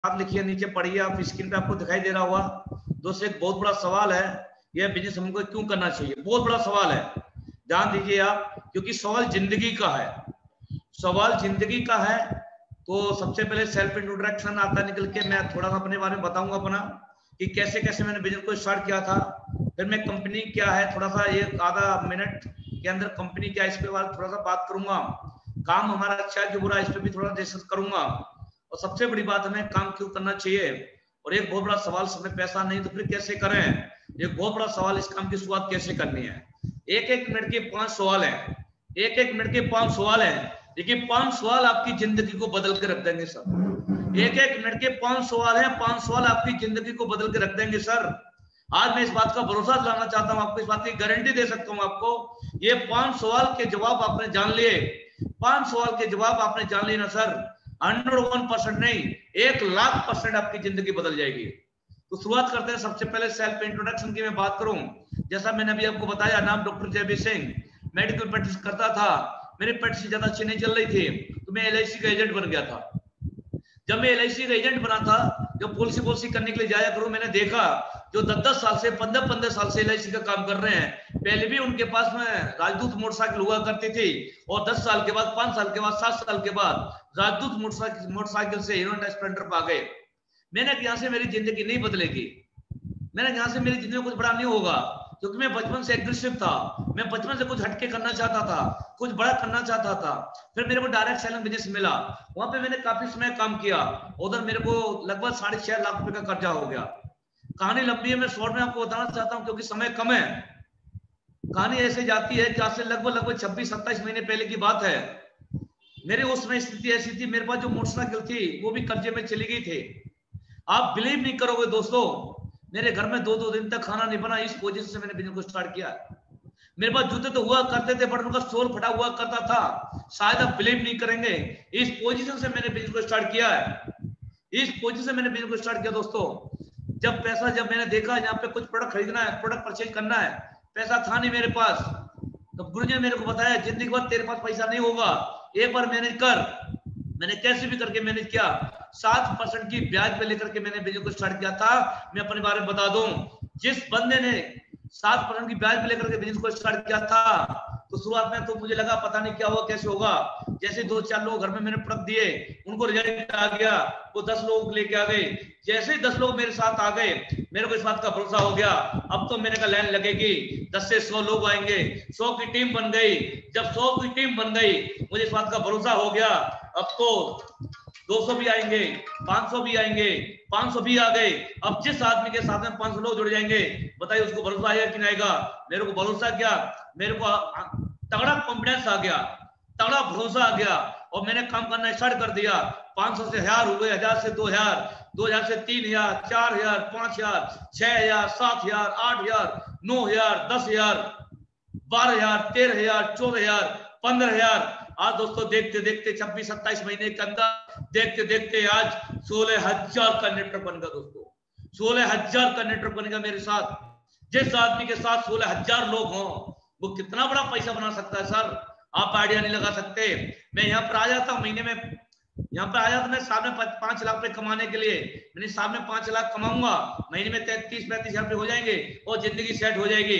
बात लिखी है, नीचे पढ़िए आप, स्क्रीन पे आपको दिखाई दे रहा होगा। दोस्तों एक बहुत बड़ा सवाल है, यह बिजनेस हमको क्यों करना चाहिए, बहुत बड़ा सवाल है, ध्यान दीजिए आप, क्योंकि सवाल जिंदगी का है, सवाल जिंदगी का है। तो सबसे पहले सेल्फ इंट्रोडक्शन आता निकल के मैं थोड़ा सा अपने बारे में बताऊंगा अपना, कि कैसे कैसे मैंने बिजनेस को स्टार्ट किया था, फिर मैं कंपनी क्या है थोड़ा सा एक आधा मिनट के अंदर कंपनी क्या है इस पे थोड़ा सा बात करूंगा, काम हमारा अच्छा है कि बुरा इस पे भी थोड़ा डिस्कस करूंगा, और सबसे बड़ी बात हमें काम क्यों करना चाहिए। और एक बहुत बड़ा सवाल, समय पैसा नहीं तो फिर कैसे करें, एक बहुत बड़ा सवाल, इस काम की शुरुआत कैसे करनी है। एक एक मिनट के 5 सवाल हैं, एक एक मिनट के 5 सवाल हैं, देखिए 5 सवाल आपकी जिंदगी को बदल के रख देंगे सर। एक एक मिनट के 5 सवाल हैं, 5 सवाल आपकी जिंदगी को बदल के रख देंगे सर। आज मैं इस बात का भरोसा दिलाना चाहता हूं आपको, इस बात की गारंटी दे सकता हूं आपको, ये 5 सवाल के जवाब आपने जान लिए, 5 सवाल के जवाब आपने जान लिए ना सर, 101% नहीं 1,00,000% आपकी जिंदगी बदल जाएगी। तो शुरुआत करते हैं। सबसे पहले सेल्फ इंट्रोडक्शन की मैं बात करूं, जैसा मैंने अभी आपको बताया, नाम doctor Jaiveer Singh, medical practice करता था, मेरी प्रैक्टिस ज्यादा अच्छी नहीं चल रही थी, तो मैं LIC का एजेंट बन गया था। जब मैं LIC का एजेंट बना था, जब पॉलिसी करने के लिए जाया करूं, मैंने देखा जो 10-10 साल से 15-15 साल से LIC का काम कर रहे हैं, पहले भी उनके पास में राजदूत मोटरसाइकिल हुआ करती थी, और 10 साल के बाद, 5 साल के बाद, 7 साल के बाद राजदूत मोटरसाइकिल से हीरो होंडा स्प्लेंडर पर आ गए। मैंने यहाँ से मेरी जिंदगी नहीं बदलेगी, मैंने यहाँ से मेरी जिंदगी में कुछ बड़ा नहीं होगा, क्योंकि मैं बचपन से एग्रेसिव था, मैं बचपन से कुछ हटके करना चाहता था, कुछ बड़ा करना चाहता था। फिर मेरे को डायरेक्ट सेलिंग बिजनेस मिला, वहां पे मैंने काफी समय काम किया, उधर मेरे को लगभग 6.5 लाख रुपए का कर्जा हो गया। कहानी लंबी है, मैं शॉर्ट में आपको बताना चाहता हूँ क्योंकि समय कम है। कहानी ऐसे जाती है कि आज से लगभग 26-27 महीने पहले की बात है। मेरे उस समय स्थिति ऐसी थी, मेरे पास जो मोटरसाइकिल थी वो भी कर्जे में चली गई थी। आप बिलीव नहीं करोगे दोस्तों, मेरे घर में 2-2 दिन तक खाना नहीं बना, इस पोजीशन से मैंने बिजनेस को स्टार्ट किया। मेरे पास जूते तो हुआ करते थे, बट उनका सोल फटा हुआ करता था, शायद आप बिलीव नहीं करेंगे, इस पोजीशन से मैंने बिजनेस को स्टार्ट किया है, इस पोजीशन से मैंने बिजनेस को स्टार्ट किया दोस्तों। जब मैंने देखा यहाँ पे कुछ प्रोडक्ट खरीदना है, प्रोडक्ट परचेज करना है, पैसा था नहीं मेरे पास, तो गुरुजी ने मेरे को बताया जिंदगी भर तेरे पास पैसा नहीं होगा, एक बार मैनेज कर। मैंने कैसे भी करके मैनेज किया, 7% की ब्याज पे लेकर के मैंने बिजनेस को स्टार्ट किया था। मैं अपने बारे में बता दूं, जिस बंदे ने 7% की ब्याज पे लेकर के बिजनेस को स्टार्ट किया था, तो शुरुआत में तो मुझे लगा पता नहीं क्या होगा, कैसे होगा। जैसे 2-4 लोग घर में मैंने प्रोडक्ट दिए, उनको रिजल्ट आ गया, वो 10 लोग लेके आ गए। जैसे ही 10 लोग मेरे साथ आ गए, मेरे को इस बात का भरोसा हो गया, अब तो मेरे का लाइन लगेगी, 10 से 100 लोग आएंगे, 100 की टीम बन गई। जब 100 की टीम बन गई, मुझे इस बात का भरोसा हो गया, अब तो 200 भी आएंगे, 500 भी आएंगे, 500 भी आ गए। अब जिस आदमी के साथ में 500 लोग जुड़ जाएंगे, बताइए उसको भरोसा आएगा कि नहीं आएगा। मेरे को भरोसा क्या, मेरे को तगड़ा कॉन्फिडेंस आ गया, तगड़ा भरोसा आ गया, और मैंने काम करना स्टार्ट कर दिया। 500 से 1000 हुए, 1000 से 2000, 2000 से 3000, 4000, 5000, 6000, 7000, 8000, 9000, 10000, 12000, 13000, 14000, 15000। आज दोस्तों देखते देखते 26-27 महीने के अंदर, देखते देखते आज 16,000 का नेटवर्क बन गया दोस्तों, 16,000 का नेटवर्क बनेगा मेरे साथ। जिस आदमी के साथ 16,000 लोग हों, वो कितना बड़ा पैसा बना सकता है सर, आप आइडिया नहीं लगा सकते। मैं यहाँ पर आ जाता हूँ, महीने में यहाँ पे आ जाता मैं साल में 5 लाख रुपए कमाने के लिए, मैंने साल में 5 लाख कमाऊंगा, महीने में 33-35 हजार रुपए हो जाएंगे और जिंदगी सेट हो जाएगी।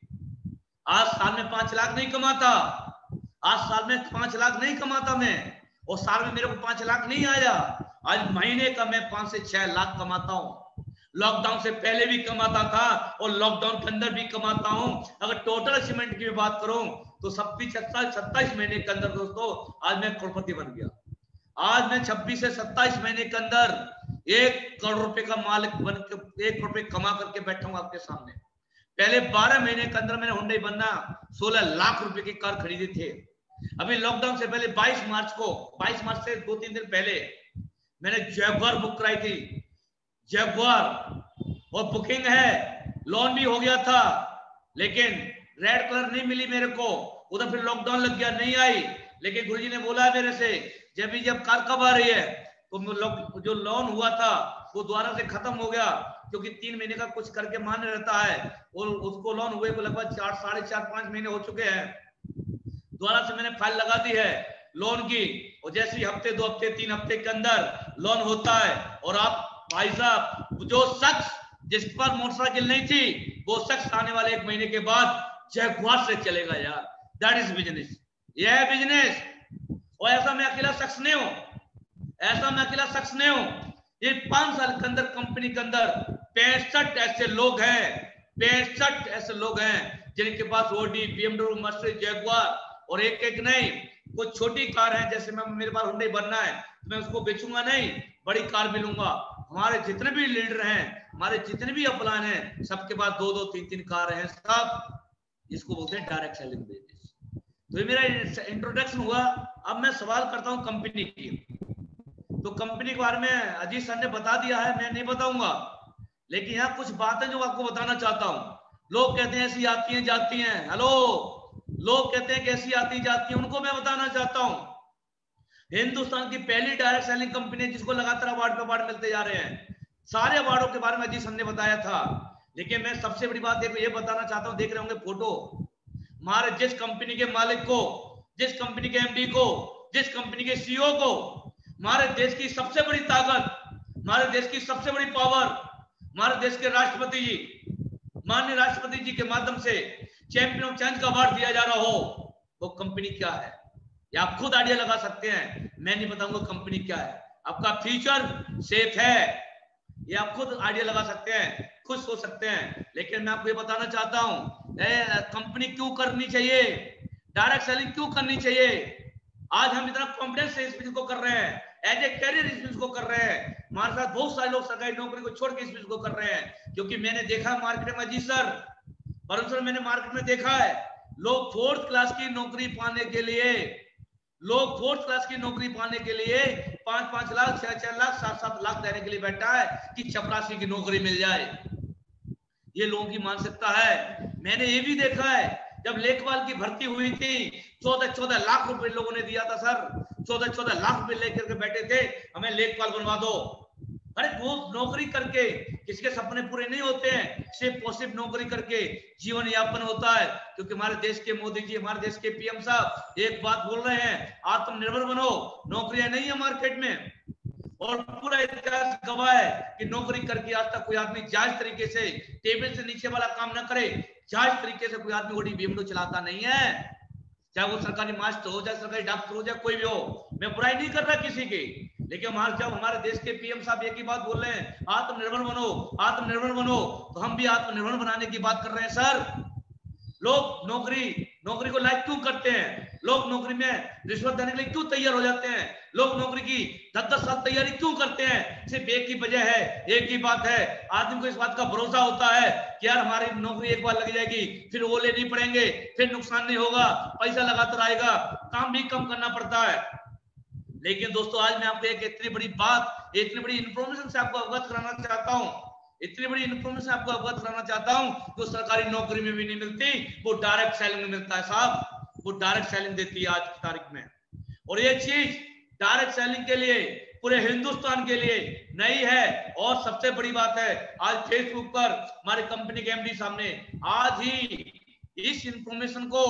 आज साल में 5 लाख नहीं कमाता, आज साल में 5 लाख नहीं कमाता मैं, और साल में मेरे को 5 लाख नहीं आया, आज महीने का मैं 5 से 6 लाख कमाता हूँ। लॉकडाउन से पहले भी कमाता था और लॉकडाउन के अंदर भी कमाता हूं। अगर टोटल अचीवमेंट की बात करूं तो 27 महीने के अंदर दोस्तों आज मैं करोड़पति बन गया। आज मैं 26 से 27 महीने के अंदर 1 करोड़ रुपए का मालिक बन के 1 करोड़ रुपए कमा करके बैठा हूं आपके सामने। पहले 12 महीने के अंदर मैंने हुंडई बनना 16 लाख रुपए की कार खरीदी थे। अभी लॉकडाउन से पहले 22 मार्च से 2-3 दिन पहले मैंने जैगुआर बुक कराई थी, जैगुआर, और बुकिंग है, लोन भी हो गया था, लेकिन रेड कलर नहीं मिली मेरे को। उधर फिर लॉकडाउन लग गया, नहीं आई। लेकिन गुरुजी ने बोला मेरे से जब कार कब आ रही है, तो जो लोन हुआ था वो दोबारा से खत्म हो गया, क्योंकि 3 महीने का कुछ करके मान रहता है, और उसको लोन हुए को लगभग 4, 4.5, 5 महीने हो चुके हैं। दोबारा से मैंने फाइल लगा दी है, लोन की, और जैसे ही हफ्ते 2 हफ्ते 3 हफ्ते के अंदर लोन होता है और आप भाई साहब जो शख्स जिस पर मोटरसाइकिल नहीं थी वो शख्स आने वाले 1 महीने के बाद जगुआर से चलेगा यार। दैट इज बिजनेस, यह है बिजनेस। और ऐसा मैं अकेला शख्स नहीं हूं, ऐसा मैं अकेला शख्स नहीं हूं। ये 5 साल के अंदर कंपनी के अंदर 65 ऐसे लोग हैं, 65 ऐसे लोग हैं जिनके पास ओडी, BMW, मर्सिडीज, जगुआर, और एक एक नहीं, कुछ छोटी कार है, जैसे मैं मेरे पास हुंडई बनना है तो मैं उसको बेचूंगा नहीं, बड़ी कार भी लूंगा। हमारे जितने भी लीडर हैं, हमारे जितने भी अपलाइन हैं, सबके पास 2-2, 3-3 कार हैं, सब इसको बोलते हैं डायरेक्ट सेलिंग बिजनेस। तो ये मेरा इंट्रोडक्शन हुआ। अब मैं सवाल करता हूं कंपनी की। तो कंपनी के बारे में अजीत सर ने बता दिया है, मैं नहीं बताऊंगा, लेकिन यहाँ कुछ बातें जो आपको बताना चाहता हूं। लोग कहते हैं ऐसी आती हैं जाती हैं, हेलो, लोग कहते हैं कैसी आती जाती हैं, उनको मैं बताना चाहता हूं हिंदुस्तान की पहली डायरेक्ट सेलिंग कंपनी है जिसको लगातार अवार्ड पे अवार्ड मिलते जा रहे हैं। सारे अवार्डों के बारे में अजीत सर ने बताया था, लेकिन मैं सबसे बड़ी बात देखो ये बताना चाहता हूं, देख रहे होंगे फोटो, हमारे जिस कंपनी के मालिक को, जिस कंपनी के एमडी को, जिस कंपनी के सीईओ को, हमारे देश की सबसे बड़ी ताकत, हमारे देश की सबसे बड़ी पावर, हमारे देश के राष्ट्रपति जी, माननीय राष्ट्रपति जी के माध्यम से चैंपियन ऑफ चेंज का अवार्ड दिया जा रहा हो, वो कंपनी क्या है ये आप खुद आइडिया लगा सकते हैं, मैं नहीं बताऊंगा कंपनी क्या है। आपका फ्यूचर सेफ है, ये आप खुद आइडिया लगा सकते हैं, खुद सोच सकते हैं। लेकिन मैं आपको ये बताना चाहता हूं कंपनी क्यों करनी चाहिए, डायरेक्ट सेलिंग क्यों करनी चाहिए। आज हम इतना कॉन्फिडेंस से इस बिजनेस को कर रहे हैं, एज ए कैरियर इस बिजनेस को कर रहे हैं। हमारे साथ बहुत सारे लोग सरकारी नौकरी को छोड़ के इस बिजनेस को कर रहे हैं, क्योंकि मैंने देखा मार्केट में, जी सर, परमेश्वर, मैंने मार्केट में देखा है लोग 4th क्लास की नौकरी पाने के लिए, लोग 4th क्लास की नौकरी पाने के लिए 5-5 लाख, 6-6 लाख, 7-7 लाख देने के लिए बैठा है कि चपरासी की नौकरी मिल जाए। ये लोगों की मानसिकता है। मैंने ये भी देखा है जब लेखपाल की भर्ती हुई थी 14-14 लाख रुपए लोगों ने दिया था सर, 14-14 लाख रुपए लेकर के बैठे थे हमें लेखपाल बनवा दो। अरे वो नौकरी करके किसके सपने पूरे नहीं होते हैं, सिर्फ और सिर्फ नौकरी करके जीवन यापन होता है। क्योंकि हमारे देश के मोदी जी, हमारे देश के पीएम साहब एक बात बोल रहे हैं, आत्मनिर्भर बनो, नौकरियां नहीं है मार्केट में। और पूरा इतिहास गवाह है कि नौकरी करके आज तक कोई आदमी जायज तरीके से टेबल से नीचे वाला काम न करे, जायज तरीके से कोई आदमी ओडी BMW चलाता नहीं है, चाहे वो सरकारी मास्टर हो, चाहे सरकारी डॉक्टर हो, चाहे कोई भी हो। मैं बुराई नहीं कर रहा किसी की, लेकिन जब हमारे देश के पीएम साहब एक ही बात बोल रहे हैं, आत्मनिर्भर बनो, आत्मनिर्भर बनो, तो हम भी आत्मनिर्भर बनाने की बात कर रहे हैं सर। लोग नौकरी को लाइक क्यों करते हैं, लोग नौकरी में रिश्वत देने के लिए क्यों तैयार हो जाते हैं, लोग नौकरी की 10-10 साल तैयारी क्यों करते हैं, सिर्फ एक ही वजह है, एक ही बात है, आदमी को इस बात का भरोसा होता है कि यार हमारी नौकरी एक बार लग जाएगी, फिर वो ले नहीं पड़ेंगे, फिर नुकसान नहीं होगा, पैसा लगातार आएगा, काम भी कम करना पड़ता है। लेकिन दोस्तों आज मैं आपको एक इतनी बड़ी बात, इतनी बड़ी इंफॉर्मेशन से आपको अवगत कराना चाहता हूं, इतनी बड़ी इंफॉर्मेशन आपको अवगत कराना चाहता हूं जो सरकारी नौकरी में भी नहीं मिलती, वो डायरेक्ट सेलिंग में मिलता है साहब, वो डायरेक्ट सेलिंग देती है आज की तारीख में। और ये चीज डायरेक्ट सेलिंग के लिए पूरे हिंदुस्तान के लिए नई है। और सबसे बड़ी बात है, आज फेसबुक पर हमारी कंपनी के एमडी साहब ने आज ही इस इंफॉर्मेशन को,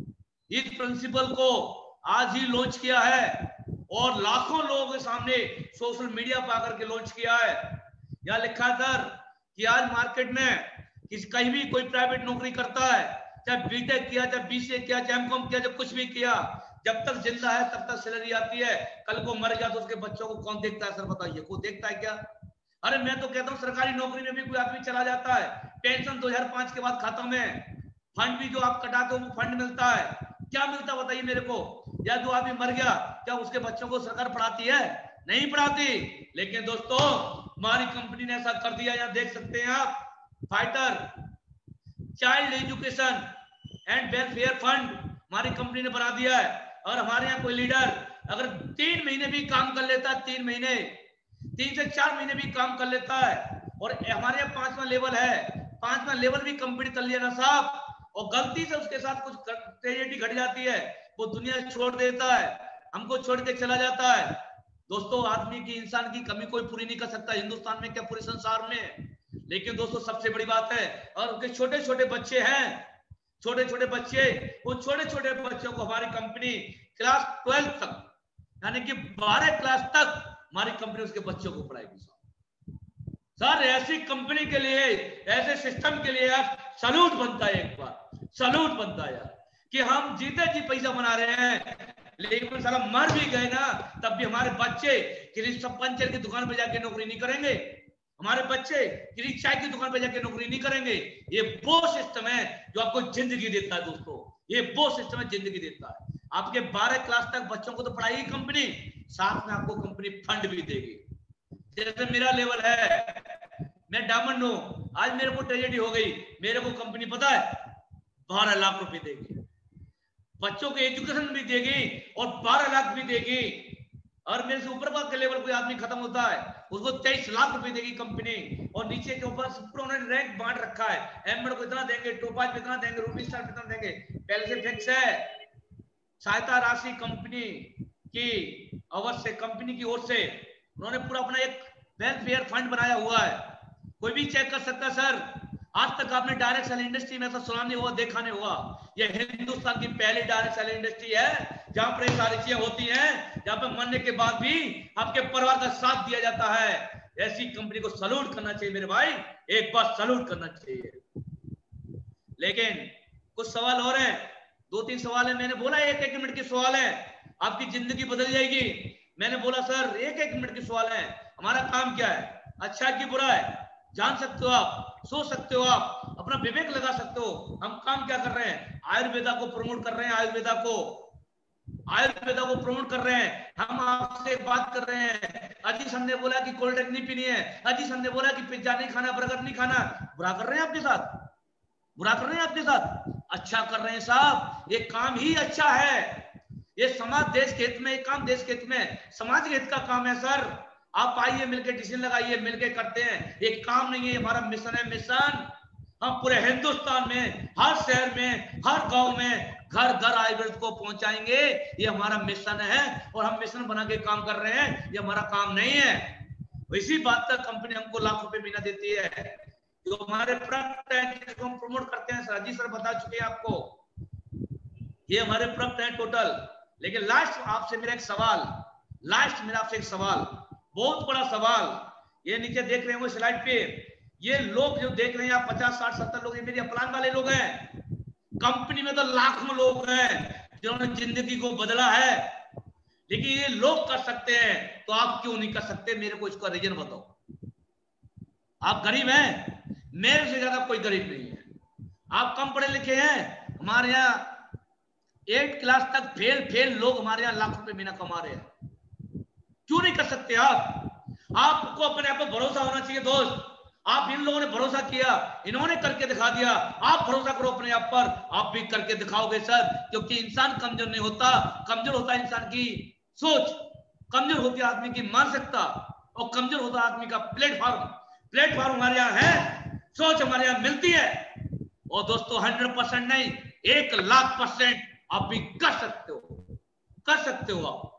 इस प्रिंसिपल को आज ही लॉन्च किया है और लाखों लोगों के सामने सोशल मीडिया पर आकर के लॉन्च किया है। यहाँ लिखा है सर कि आज मार्केट में कहीं भी कोई प्राइवेट नौकरी करता है, चाहे बीटेक किया, चाहे बीसीए किया, चाहे एमकॉम किया, जब कुछ भी किया, जब तक जिंदा है तब तक सैलरी आती है, कल को मर गया तो उसके बच्चों को कौन देखता है सर, बताइए, कोई देखता है क्या? अरे मैं तो कहता हूँ सरकारी नौकरी में भी कोई आदमी चला जाता है, पेंशन 2005 के बाद खाता में, फंड भी जो आप कटाते हो वो फंड मिलता है, क्या मिलता है बताइए मेरे को? या जो आदमी मर गया क्या उसके बच्चों को सरकार पढ़ाती है? नहीं पढ़ाती। लेकिन दोस्तों हमारी कंपनी ने ऐसा कर दिया, यहाँ देख सकते हैं आप, fighter child education and welfare fund हमारी कंपनी ने बना दिया है। और हमारे यहाँ कोई लीडर अगर 3 महीने भी काम कर लेता है, 3 महीने, 3 से 4 महीने भी काम कर लेता है, और हमारे यहाँ 5वां लेवल है, 5वां लेवल भी कंप्लीट कर लिया ना साहब, और गलती से उसके साथ कुछ ट्रेजेडी घट जाती है, वो दुनिया छोड़ देता है, हमको छोड़ के चला जाता है। दोस्तों आदमी की, इंसान की कमी कोई पूरी नहीं कर सकता, हिंदुस्तान में क्या पूरे संसार में। लेकिन दोस्तों सबसे बड़ी बात है, और उनके छोटे छोटे बच्चे हैं, छोटे छोटे बच्चे, वो छोटे छोटे बच्चों को हमारी कंपनी क्लास 12 तक, यानी कि 12 क्लास तक हमारी कंपनी उसके बच्चों को पढ़ाएगी। सर ऐसी कंपनी के लिए, ऐसे सिस्टम के लिए यार सैल्यूट बनता है, एक बार सैल्यूट बनता है यार, कि हम जीते जी पैसा बना रहे हैं, लेकिन साला मर भी गए ना तब भी हमारे बच्चे किसी सब पंचर की दुकान पे जाके नौकरी नहीं करेंगे, हमारे बच्चे किसी चाय की दुकान पे जाके नौकरी नहीं करेंगे। ये वो सिस्टम है जो आपको जिंदगी देता है दोस्तों, ये वो सिस्टम है जिंदगी देता है। आपके 12 क्लास तक बच्चों को तो पढ़ाएगी कंपनी, साथ में आपको कंपनी फंड भी देगी। जैसे मेरा लेवल है, मैं डायमंड हूं, आज मेरे को ट्रेजेडी हो गई, मेरे को कंपनी पता है 12 लाख रुपए देगी, बच्चों के एजुकेशन भी देगी और 12 लाख भी देगी। और मेरे से ऊपर का लेवल कोई आदमी खत्म होता है उसको 23 लाख रुपए देगी कंपनी, और नीचे के ऊपर उन्होंने रैंक बांट रखा है, एमएड को इतना देंगे, टोपाज इतना देंगे, रूबी स्टार इतना देंगे, पहले से फिक्स है। सहायता राशि कंपनी की अवश्य, कंपनी की ओर से उन्होंने पूरा अपना एक वेलफेयर फंड बनाया हुआ है, कोई भी चेक कर सकता है। सर आज तक आपने डायरेक्ट सेल इंडस्ट्री में ऐसा सुना नहीं हुआ, देखा नहीं हुआ। ये हिंदुस्तान की पहली डायरेक्ट सेल इंडस्ट्री है जहां पर सारी चीजें होती हैं, जहां पर मरने के बाद भी आपके परिवार का साथ दिया जाता है। ऐसी कंपनी को सैल्यूट करना चाहिए मेरे भाई, एक बार सैल्यूट करना चाहिए। लेकिन कुछ सवाल और हैं, 2-3 सवाल है, मैंने बोला 1-1 मिनट के सवाल है, आपकी जिंदगी बदल जाएगी। मैंने बोला सर 1-1 मिनट के सवाल है, हमारा काम क्या है, अच्छा है कि बुरा है, जान सकते हो आप, सोच सकते हो आप, अपना विवेक लगा सकते हो। हम काम क्या कर रहे हैं, आयुर्वेदा को प्रमोट कर रहे हैं, आयुर्वेदा को प्रमोट कर रहे हैं। हम आपसे बात कर रहे हैं, अजीज हमने बोला कि कोल्ड ड्रिंक नहीं पीनी है, अजीज हमने बोला कि पिज्जा नहीं खाना, बर्गर नहीं खाना, बुरा कर रहे हैं आपके साथ, बुरा कर रहे हैं आपके साथ, अच्छा कर रहे हैं साहब, ये काम ही अच्छा है, ये समाज देश के हित में, एक काम देश के हित में, समाज के हित का काम है। सर आप आइए, मिलकर डिसीजन लगाइए, मिलकर करते हैं, एक काम नहीं है, हमारा मिशन है, मिशन। हम पूरे हिंदुस्तान में, हर शहर में, हर गांव में, घर घर आयुर्वेद को पहुंचाएंगे, ये हमारा मिशन है, और हम मिशन बना के काम कर रहे हैं, ये हमारा काम नहीं है। इसी बात का कंपनी हमको लाख रुपए महीना देती है, जो हमारे प्रोडक्ट है जिसको हम प्रमोट करते हैं। सर जी सर बता चुके हैं आपको, ये हमारे प्रोडक्ट है टोटल। लेकिन लास्ट आपसे मेरा एक सवाल, लास्ट मेरा आपसे एक सवाल, बहुत बड़ा सवाल, ये नीचे देख रहे हैं वो स्लाइड पे, ये लोग जो देख रहे हैं आप 50, 60, 70 लोग, ये मेरी अपलान वाले लोग हैं। कंपनी में तो लाखों लोग हैं जिन्होंने जिंदगी को बदला है, लेकिन ये लोग कर सकते हैं तो आप क्यों नहीं कर सकते? मेरे को इसका रीजन बताओ। आप गरीब हैं, मेरे से ज्यादा कोई गरीब नहीं है, आप कम पढ़े लिखे हैं, हमारे यहाँ 8 क्लास तक फेल लोग हमारे यहाँ लाख रुपए महीना कमा रहे हैं, क्यों नहीं कर सकते आप? आपको अपने आप पर भरोसा होना चाहिए दोस्त। आप इन लोगों ने भरोसा किया, इन्होंने करके दिखा दिया, आप भरोसा करो अपने आप पर, आप भी करके दिखाओगे सर। क्योंकि इंसान कमजोर नहीं होता, कमजोर होता है इंसान की सोच, कमजोर होती है आदमी की मानसिकता, और कमजोर होता है आदमी का प्लेटफॉर्म। प्लेटफॉर्म हमारे यहाँ है, सोच हमारे यहाँ मिलती है, और दोस्तों 100% नहीं, 1,00,000% आप भी कर सकते हो, कर सकते हो आप।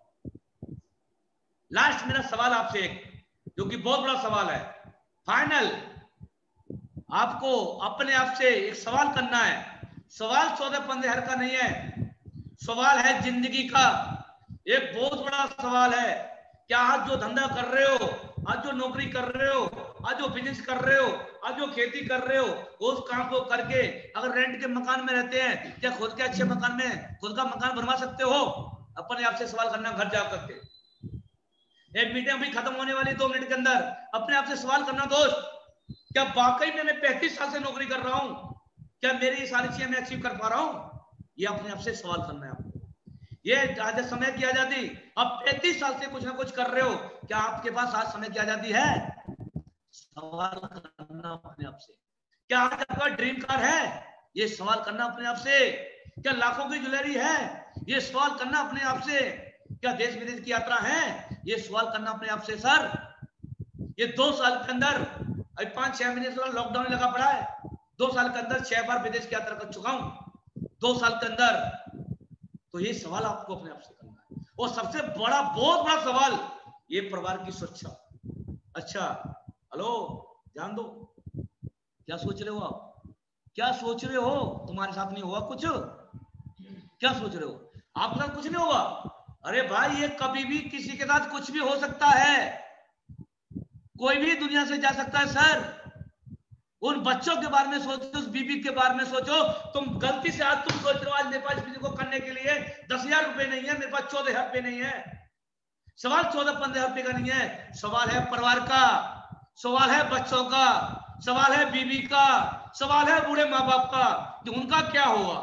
लास्ट मेरा सवाल आपसे एक, जो कि बहुत बड़ा सवाल है, फाइनल, आपको अपने आप से एक सवाल करना है। सवाल 14-15 का नहीं है, सवाल है जिंदगी का, एक बहुत बड़ा सवाल है। क्या आज जो धंधा कर रहे हो, आज जो नौकरी कर रहे हो, आज जो बिजनेस कर रहे हो, आज जो खेती कर रहे हो, उस काम को करके अगर रेंट के मकान में रहते हैं, क्या खुद के अच्छे मकान में खुद का मकान बनवा सकते हो? अपने आप से सवाल करना घर जा करके। एक मीटिंग भी खत्म होने वाली 2 मिनट के अंदर, अपने आप से सवाल करना दोस्त, क्या वाकई में मैं 35 साल से नौकरी कर रहा हूं, क्या मेरी सारी चीजें मैं अचीव कर पा रहा हूं? ये अपने आप से सवाल करना है आपको। ये आज समय की आजादी, अब 35 साल से कुछ ना कुछ कर रहे हो, क्या आपके पास आज समय की आजादी है? सवाल करना अपने आप से। क्या आज आपका ड्रीम कार है? ये सवाल करना अपने आप से। क्या लाखों की ज्वेलरी है? ये सवाल करना अपने आप से। क्या देश विदेश की यात्रा है? ये सवाल करना अपने आप से। सर ये 2 साल के अंदर, अभी 5-6 महीने से लॉकडाउन लगा पड़ा है, 2 साल के अंदर 6 बार विदेश की यात्रा कर चुका हूं, 2 साल के अंदर। तो ये सवाल आपको अपने आप से करना है। और सबसे बड़ा, बहुत बड़ा सवाल, ये परिवार की सुरक्षा। अच्छा हेलो, ध्यान दो, क्या सोच रहे हो आप? क्या सोच रहे हो? तुम्हारे साथ नहीं हुआ कुछ? क्या सोच रहे हो? आपके साथ कुछ नहीं होगा। अरे भाई, ये कभी भी किसी के साथ कुछ भी हो सकता है, कोई भी दुनिया से जा सकता है सर। उन बच्चों के बारे में सोचो, उस बीबी के बारे में सोचो। तुम गलती से आज तुम सोच रहे हो आज मेरे पास किसी को करने के लिए 10,000 रुपए नहीं है, मेरे पास 14,000 रुपए नहीं है। सवाल 14-15,000 रुपए का नहीं है, सवाल है परिवार का, सवाल है बच्चों का, सवाल है बीवी का, सवाल है बूढ़े माँ बाप का कि उनका क्या होगा।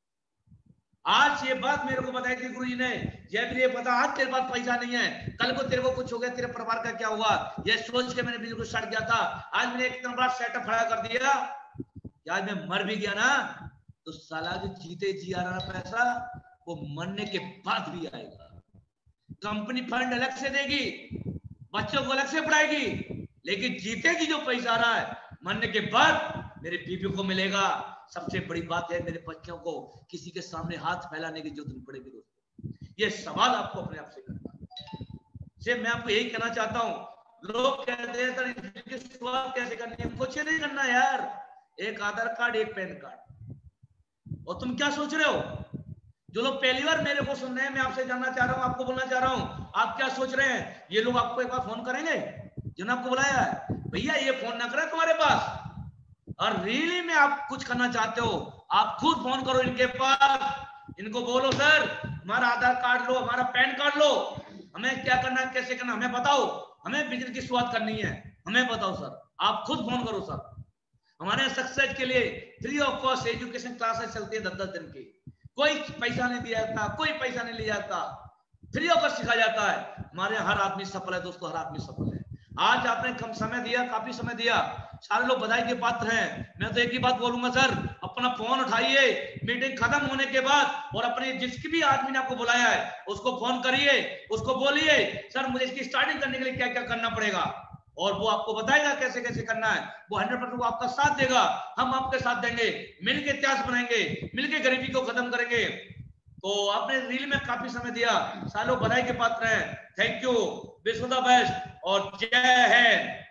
आज ये बात मेरे को बताई थी गुरुजी ने, ये भी ये पता आज तेरे पास पैसा नहीं है, कल को तेरे को कुछ हो गया, तेरे परिवार का क्या हुआ, ये सोच के मैंने बिल्कुल सड़ गया था। आज मैंने इतना बड़ा सेटअप खड़ा कर दिया कि आज मैं मर भी गया ना तो साला जो जीते जी आ रहा पैसा वो मरने के बाद भी आएगा। कंपनी फंड अलग से देगी, बच्चों को अलग से पढ़ाएगी, लेकिन जीतेगी जो पैसा आ रहा है मरने के बाद मेरे बीबी को मिलेगा। सबसे बड़ी बात है मेरे बच्चों को किसी के सामने हाथ फैलाने की जरूरत नहीं पड़ेगी दोस्तों। ये सवाल आपको अपने आप से करना है। मैं आपको यही कहना चाहता हूं, लोग कहते हैं सर शुरुआत कैसे करनी है, कुछ नहीं करना यार, एक आधार कार्ड एक पैन कार्ड। और तुम क्या सोच रहे हो, जो लोग पहली बार मेरे को सुन रहे हैं, मैं आपसे जानना चाह रहा हूं, आपको बोलना चाह रहा हूं, आप क्या सोच रहे हैं, ये लोग आपको एक बार फोन करेंगे जिन्होंने आपको बुलाया है, भैया ये फोन ना करें तुम्हारे पास, और रियली में आप कुछ करना चाहते हो आप खुद फोन करो इनके पास, इनको बोलो सर हमारा आधार कार्ड लो, हमारा पैन कार्ड लो, हमें क्या करना है कैसे करना हमें बताओ, हमें बिजनेस की शुरुआत करनी है हमें बताओ सर। आप खुद फोन करो सर। हमारे सक्सेस के लिए free of cost education classes चलती है 10-10 दिन की, कोई पैसा नहीं दिया जाता, कोई पैसा नहीं लिया जाता, फ्री ऑफ कॉस्ट सिखाया जाता है। हमारे हर आदमी सफल है दोस्तों, हर आदमी सफल है। आज आपने कम समय दिया, काफी समय दिया, सारे लोग बधाई के पात्र हैं। मैं तो एक ही बात बोलूंगा सर, अपना फोन उठाइए मीटिंग खत्म होने के बाद और अपने जिसकी भी आदमी ने आपको बुलाया है उसको फोन करिए, उसको बोलिए सर मुझे इसकी स्टार्टिंग करने के लिए क्या क्या करना पड़ेगा, और वो आपको बताएगा कैसे कैसे करना है। वो 100% आपका साथ देगा, हम आपके साथ देंगे, मिलकर इतिहास बनाएंगे, मिलकर गरीबी को खत्म करेंगे। तो आपने रील में काफी समय दिया, सालों बधाई के पात्र हैं। Thank you, wish the best और जय हिंद।